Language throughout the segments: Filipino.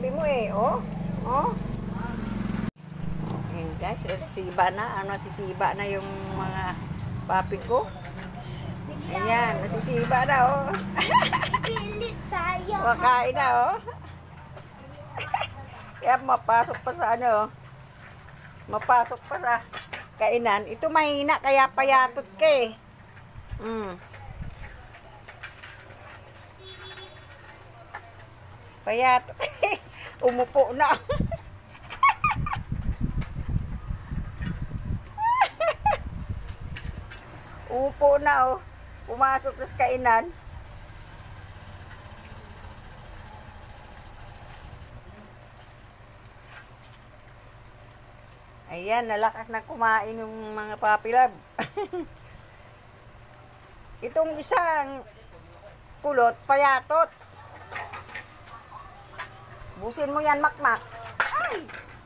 papi mo eh. Oh. Oh. Ayan guys, siba na. Nasisiba na yung mga papi ko. Ayan, nasisiba na oh. Pilit tayo. Makain na oh. Kaya mapasok pa sa ano. Mapasok pa sa kainan. Ito mahina kaya payatot ka eh. Payatot. Umupo na. Umupo na oh. Pumasok na sa kainan. Ayan, nalakas na kumain yung mga puppy love. Itong isang kulot, payatot. Busin mo yan, makmak. Ay!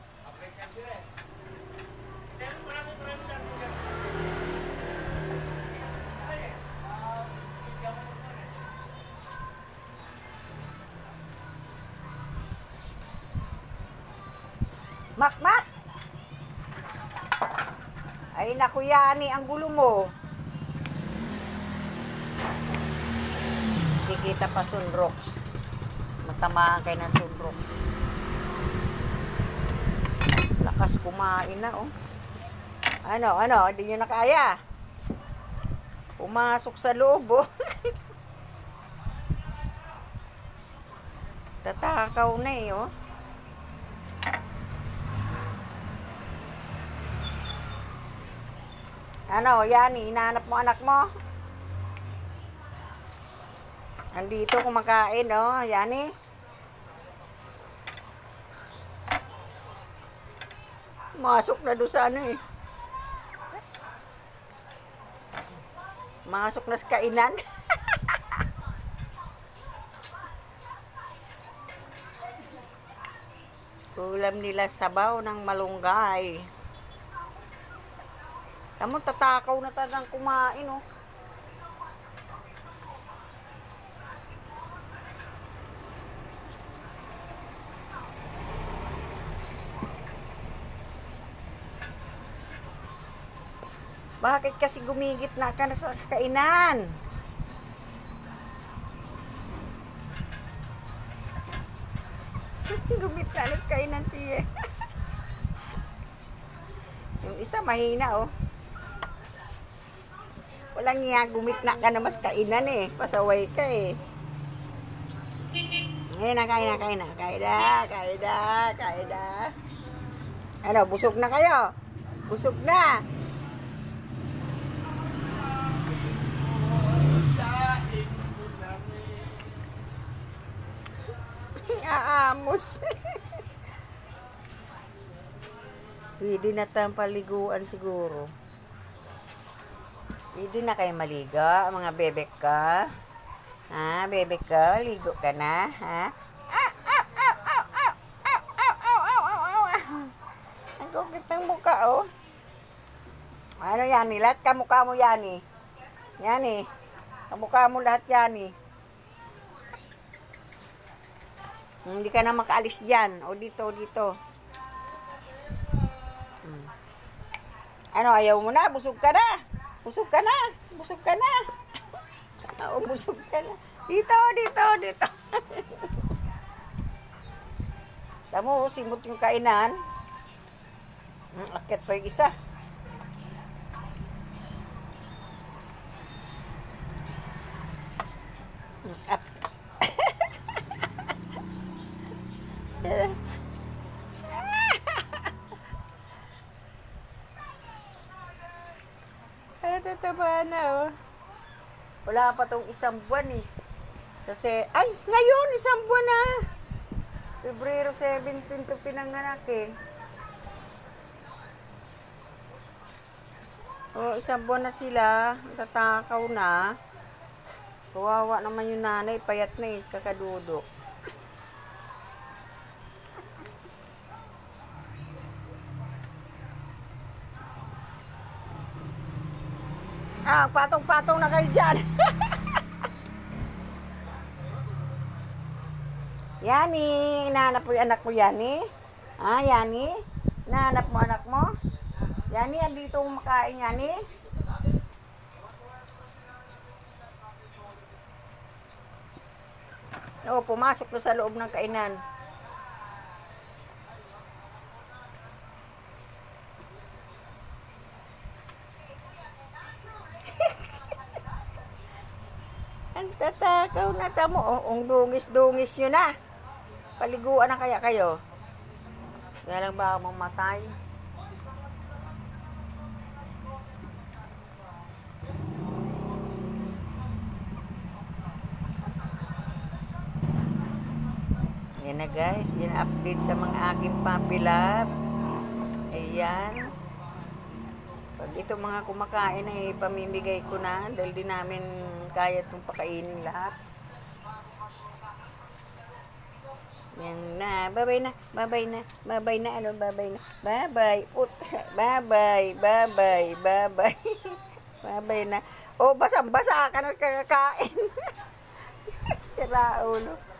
Makmak! Ay, naku yani, ang gulo mo. Kikita pa sunrocks. Matamaan kayo ng sunrocks. Lakas kumain na, oh. Ano, hindi nyo na kaya. Pumasok sa loob, oh. Tatakaw na eh, oh. Ano, Yani, hinahanap mo anak mo? Andito kumakain, oh, Yani. Masok na doon sa ano eh. Masok na sa kainan. Ulam nila sabaw ng malunggay. Tamo, tatakaw na talagang kumain, oh. Bakit kasi gumigit na ka na sa kainan? Gumit na sa kainan siya. Yung isa mahina, oh. Walang niya, gumit na ka na mas kainan eh. Pasaway ka eh. Ngayon na, kain na. Ano, busog na kayo? Busog na. Aamos. Pwede na tayong paliguan siguro. Pwede na kayo maligo, mga bebek ka. Ha, bebek ka, ligo ka na, ha? Ang kukit ng mukha, oh. Ano yan, lahat kamukha mo yan, eh. Yan, eh. Kamukha mo lahat yan, eh. Hindi ka na makaalis dyan. O, dito. Ano, ayaw mo na? Busog ka na. Busog ka na. Oo, busog ka na. Dito. Tamo, simot yung kainan. Akit pa yung isa. Tataba na, oh. Wala pa tong isang buwan, eh. Ay, ngayon, isang buwan na. Pebrero 17 to pinanganak, eh. Oh, isang buwan na sila. Tatakaw na. Kawawa naman yung nanay. Payat na, eh. Kakadudok. Patong-patong na kayo dyan. Yani, hinahanap mo yung anak mo, Yani? Ah, Yani? Hinahanap mo anak mo? Yani, andito kumakain, Yani? Oo, pumasok na sa loob ng kainan. Ang tatakaw na tamo. Ang dungis-dungis nyo na. Paliguan na kaya kayo? Kaya lang ba mamatay? Yan na guys, yan update sa mga aking puppy love. Ayan. Pag ito mga kumakain ay pamimigay ko na dahil di namin kaya itong pakainin lahat. Yan na, babay na, babay na, babay na, ano, babay na, babay, babay, babay, babay, babay na. Oh, basang-basa ka na kakain. Sira ulo.